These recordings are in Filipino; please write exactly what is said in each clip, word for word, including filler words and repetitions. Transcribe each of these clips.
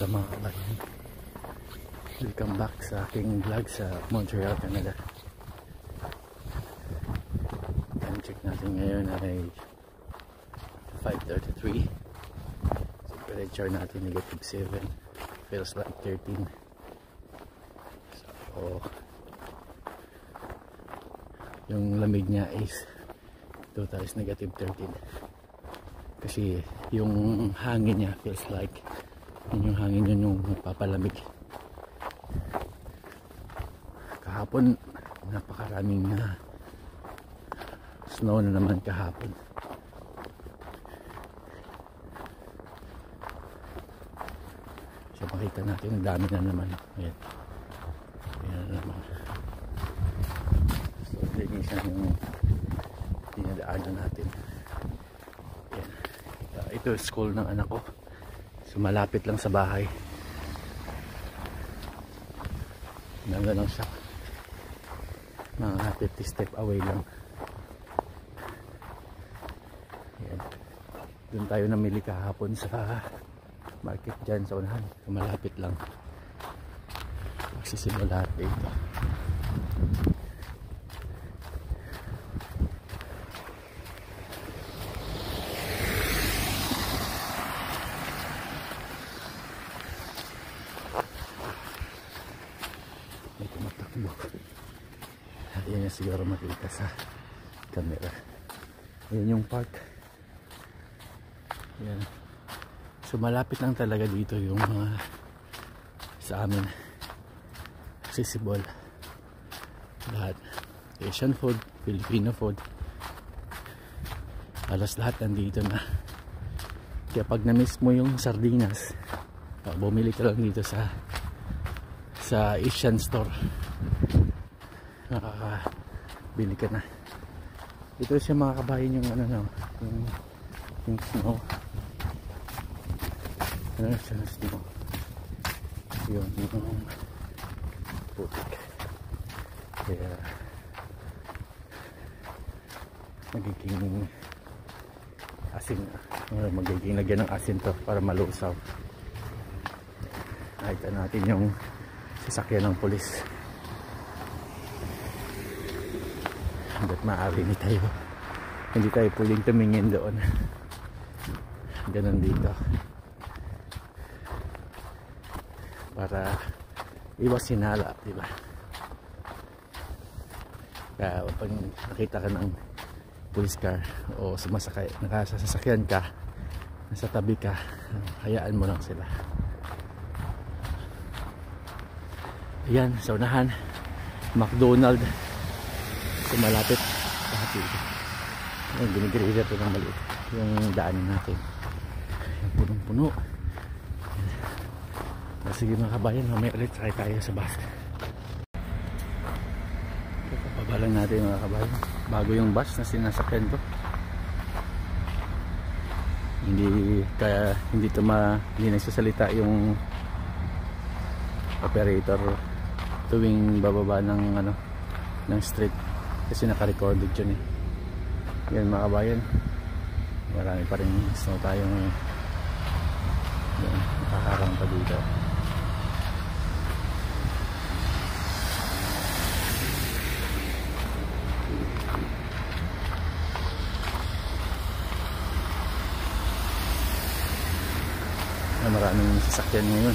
mga kabayan. Welcome back sa aking vlog sa Montreal, Canada. Time check natin ngayon ay five thirty-three. Temperature natin negative seven. Feels like thirteen. So yung lamig niya is total is negative thirteen. Kasi yung hangin niya feels like yun yung hangin yun yung papalamig. Kahapon napakaraming na snow na naman kahapon. So makita natin ang dami na naman. Ayan. Ayan na naman. So linisan yung dinadaanan natin. Ayan. Uh, ito yung school ng anak ko. So malapit lang sa bahay. Nandun lang siya. Mga fifty step away lang. Ayan. Doon tayo namili kahapon sa market dyan sa unahan. Malapit lang. Magsisimula dito. May tumatakbo. Ayan yung siguro makita sa camera. Ayan yung park. Ayan. So malapit lang talaga dito yung uh, sa amin. Accessible. Lahat. Asian food, Filipino food. Halos lahat nandito na. Kaya pag na-miss mo yung sardinas, bumili ka lang dito sa sa Asian store. Nakakabili ka na. Ito siya mga kabayan yung ano no, yung, yung snow. Ano siya na snow. Yun, yung putik. Kaya magiging asin na. Magiging lagyan ng asin to para malusaw. Nakita natin yung sasakyan ng pulis. Hanggat maaari hindi tayo hindi tayo pwedeng tumingin doon. Ganun dito para iwas sinala, diba? Kaya pag nakita ka ng police car o sumasakay, nakasasakyan ka, nasa tabi ka, hayaan mo lang sila. Ayan, sa unahan McDonald. So malapit lahat dito. Ayan, ginigirira ito ng maliit yung daanin natin. Ayan, punong-puno. Sige mga kabayan, mamaya ulit sakay tayo sa bus. Kapaba lang natin mga kabayan, bago yung bus na sinasakyan ko. Hindi kaya hindi ito ma hindi nagsasalita yung operator tuwing bababa ng ano ng street kasi naka-recorded yun eh. Yan mga kabayan, marami pa rin snow tayo ngayon. Yan, nakaharang pa dito. Yan, maraming sasakyan ngayon.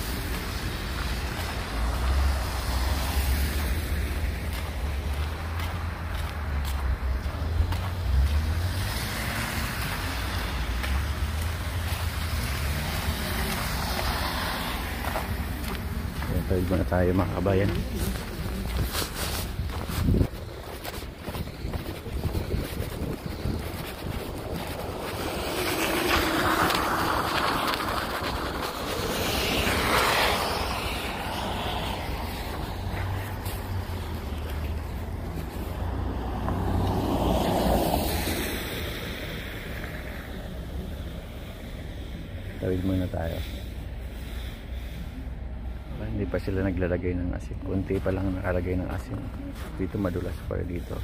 Tawid muna tayo mga kabayan. Tawid muna tayo. Hindi pa sila naglalagay ng asin. Kunti pa lang nakalagay ng asin. Dito madulas pa dito.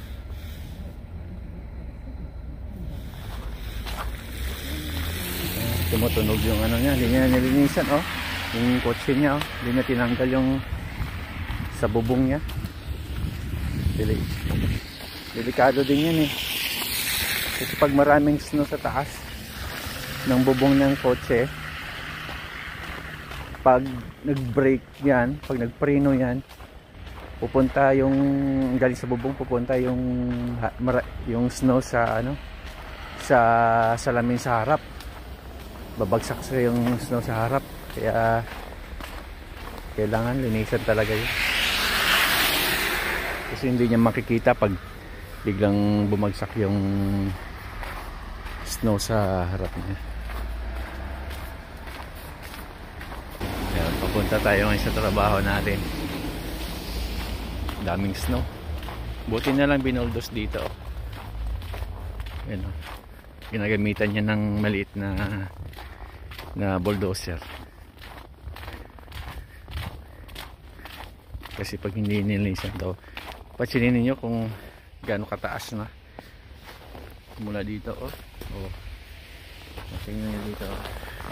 Tumutunog yung ano niya. Hindi niya nilinisan, oh. yung kotse niya, oh. Hindi na tinanggal yung sa bubong niya. Deli delikado din yan eh, kasi pag maraming snow sa taas ng bubong ng kotse, pag nag-brake yan, pag nagpreno yan, pupunta yung galing sa bubong, pupunta yung yung snow sa ano, sa salamin sa harap, babagsak sa yung snow sa harap. Kaya kailangan linisan talaga yun, kasi hindi niya makikita pag biglang bumagsak yung snow sa harap niya. Ayan, papunta tayo ngayon sa trabaho natin. Daming snow, buti na lang binuldos dito. Ayan, ginagamitan niya ng maliit na na bulldozer, kasi pag hindi nilinisan daw, pansinin niyo kung gaano kataas na mula dito. Oh, oh. Tingnan niyo dito, oh.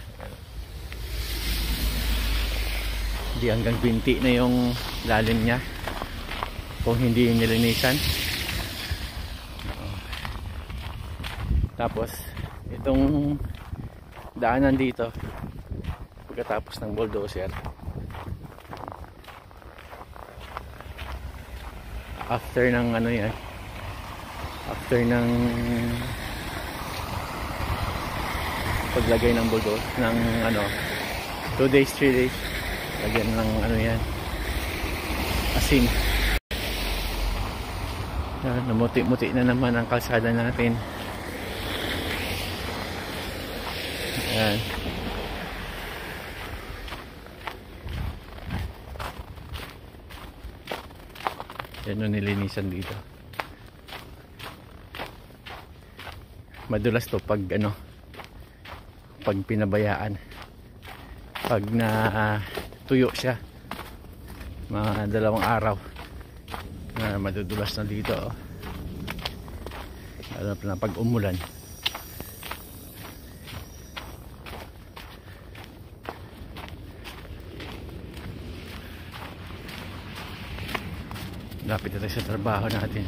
Hindi, hanggang binti na yung lalim niya kung hindi nilinisan. Oh. Tapos itong daanan dito, pagkatapos ng bulldozer, after ng ano yan, after ng paglagay ng bulldozer ng ano, two days, three days, lagyan ng ano yan, asin. Yan, namuti-muti na naman ang kalsada natin. Ayan. Yan yung nilinisan dito. Madulas to pag ano, pag pinabayaan, pag na uh, tuyo siya, mga dalawang araw na madudulas na dito, oh. Lalo na pag umulan. Lapit na tayo sa trabaho natin.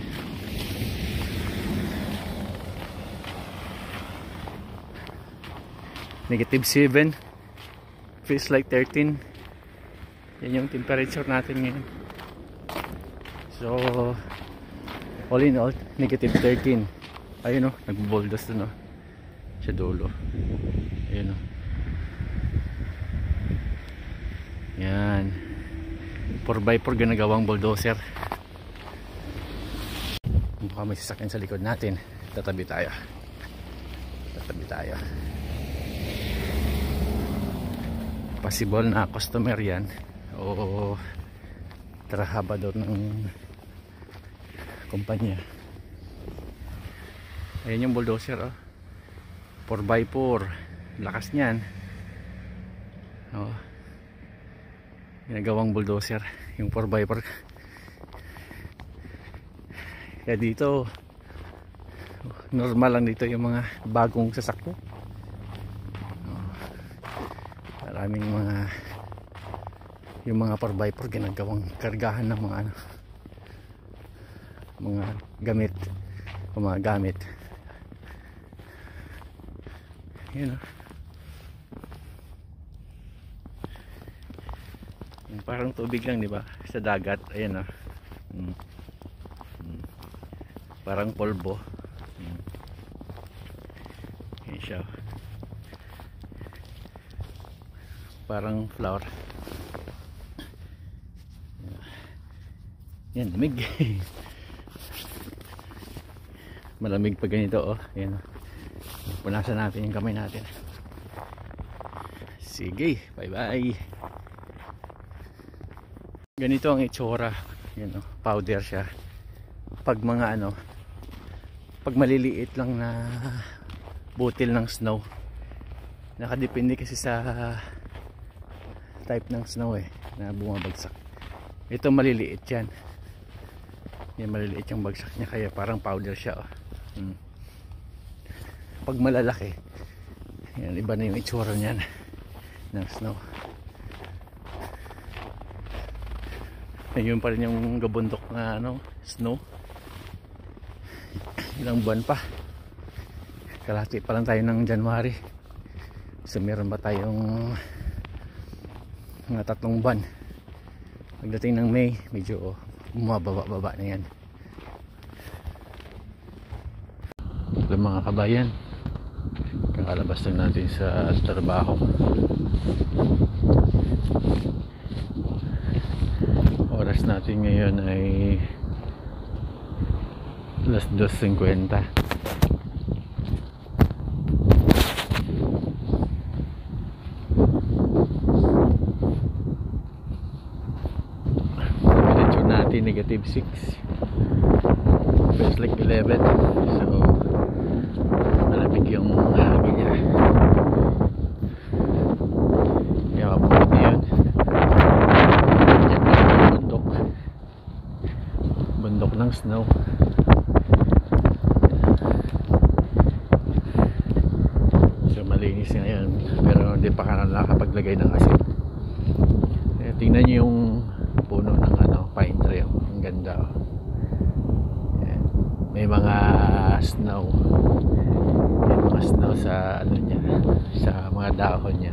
Negative seven, feels like thirteen. Yan yung temperature natin ngayon. So all in all, negative thirteen. Ayun o, nagbuboldos dun o, sa dulo. Ayun o. Yan, four by four ginagawang bulldozer. Mukha may sasakyan sa likod natin. Tatabi tayo. Tatabi tayo. Possible na customer yan o trabahador ng kumpanya. Ayan yung bulldozer, oh. four by four. Lakas niyan. Oh. Ginagawang bulldozer yung four by four. Kaya dito normal lang dito yung mga bagong sasakyan. Oh. Maraming mga yung mga four by four ginagawang kargahan ng mga ano, mga gamit o mga gamit. Yun, oh. Yung parang tubig lang, di ba, sa dagat. Ayan, oh. Hmm. Hmm. Parang polvo. Hmm. Ayan siya, oh. Parang flower. Yan, lamig. Malamig pa ganito, oh. Ayan, oh. Punasan natin yung kamay natin. Sige, bye bye. Ganito ang itsura. Yan, oh, powder siya. Pag mga ano, pag maliliit lang na butil ng snow, nakadepende kasi sa type ng snow eh, na bumabagsak. Ito maliliit yan. Yan, maliliit yung bagsak niya, kaya parang powder siya, oh. Hmm. Pag malalaki, yan, iba na yung itsura niyan ng snow. Ayun pa rin yung gabundok na ano, snow. Ilang buwan pa. Kalahati pa lang tayo ng January. So meron ba tayong mga tatlong buwan. Pagdating ng May, medyo bumababa-baba na yan. So mga kabayan, kakalabas lang natin sa trabaho. Oras natin ngayon ay alas dos fifty. Temperature natin negative six, feels like eleven. So malamig yung hangin niya. Kaya kapulit yun. Bundok bundok ng snow. So malinis ngayon, pero hindi pa ka nakapaglagay ng asin. Eh, tingnan nyo yung puno ng ano, pine tree. Ang ganda, oh. Yan. May mga snow, may mga snow sa ano niya, sa mga dahon niya.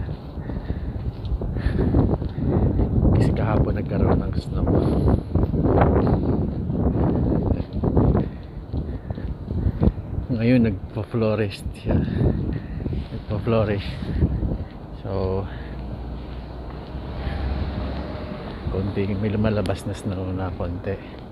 Kasi kahapon nagkaroon ng snow. Ngayon nagpa-flourish siya, nagpa-flourish. So konti, may lumalabas na snow na konti.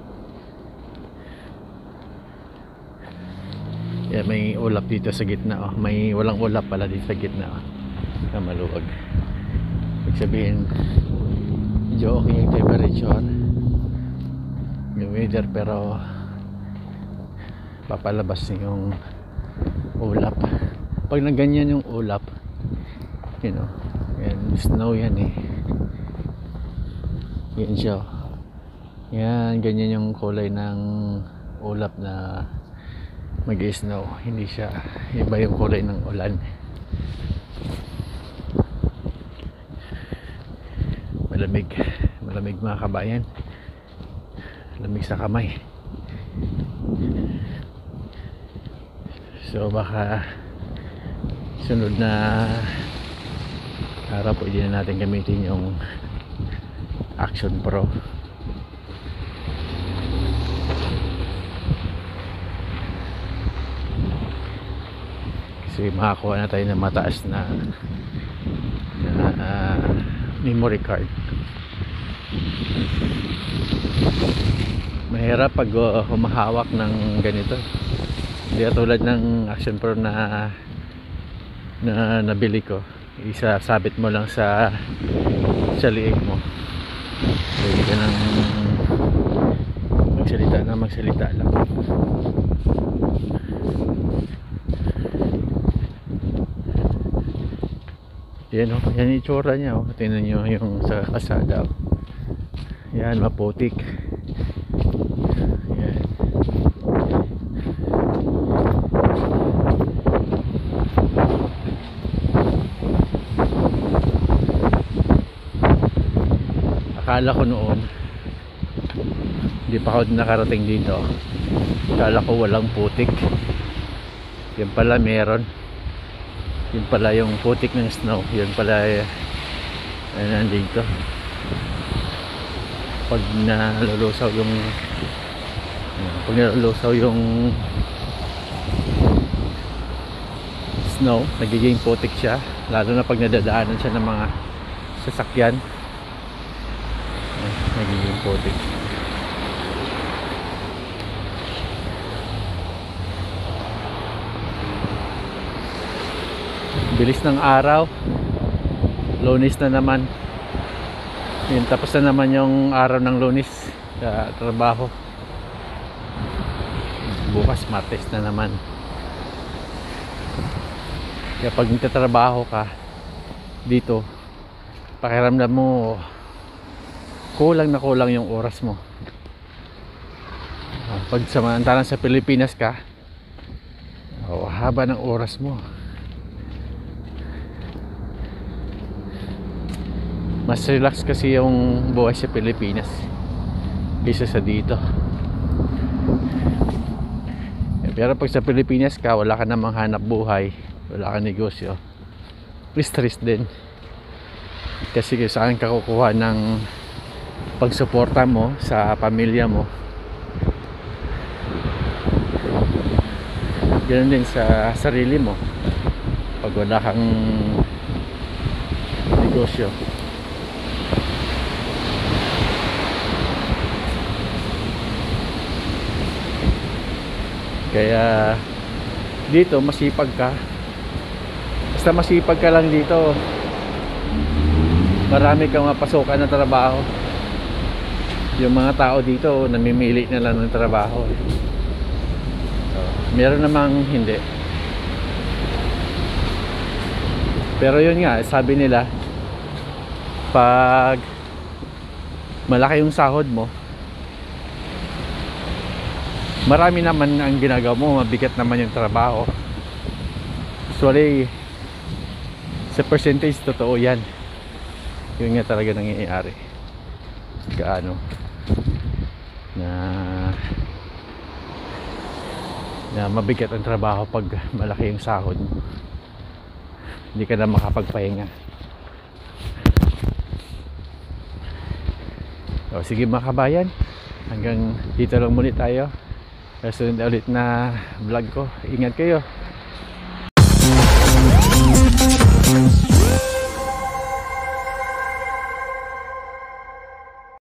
Yeah, may ulap dito sa gitna, oh. May walang ulap pala dito sa gitna, oh, na maluwag. Ibig sabihin medyo okay yung temperature, yung weather, pero papalabas yung ulap. Pag naganyan yung ulap, you know, yan, snow yan eh. Yan siya, yan, ganyan yung kulay ng ulap na mag-snow. Hindi siya iba yung kulay ng ulan. Malamig, malamig mga kabayan, lamig sa kamay. So baka sunod na araw pwede na natin gamitin yung Action Pro. Kasi makakuha na tayo ng mataas na, na uh, memory card. Mahirap pag uh, humahawak ng ganito. Hindi tulad ng Action Pro na na nabili ko. Isasabit mo lang sa sa liig mo. Pwede ka nang magsalita na magsalita lang. Yan o, yan yung itsura niya, oh. Tingnan nyo yung sa kasada, oh. Yan, maputik. Yan. Akala ko noon, hindi pa ako nakarating dito, akala ko walang putik. Yan pala meron. Yun pala yung putik ng snow. Yun pala ay nandito. Pag nalulusaw yung pag nalulusaw yung snow, nagiging putik siya, lalo na pag nadadaanan siya ng mga sasakyan. Nagiging putik. Bilis ng araw. Lunes na naman. Yun, tapos na naman yung araw ng Lunes sa trabaho. Bukas Martes na naman. Kaya pag nagtatrabaho ka dito, pakiramdam mo kulang na kulang yung oras mo. Pag samantalang sa Pilipinas ka, oh, haba ng oras mo. Mas relax kasi yung buhay sa Pilipinas. kaysa sa dito. Pero pag sa Pilipinas ka, wala ka namang hanap buhay, wala ka negosyo, stress din. Kasi kung saan ka kukuha ng pagsuporta mo sa pamilya mo, ganoon din sa sarili mo pag wala kang negosyo. Kaya dito masipag ka, basta masipag ka lang dito, marami kang mapasukan na trabaho. Yung mga tao dito namimili na lang ng trabaho. So, meron namang hindi. Pero yun nga, sabi nila, pag malaki yung sahod mo, marami naman ang ginagawa mo, mabigat naman yung trabaho. Usually sa percentage totoo yan. Yun nga talaga nangyayari. Kaano na na mabigat ang trabaho pag malaki yung sahod, hindi ka na makapagpahinga. O sige mga kabayan, hanggang dito lang muli tayo. Sunod na ulit na vlog ko. Ingat kayo.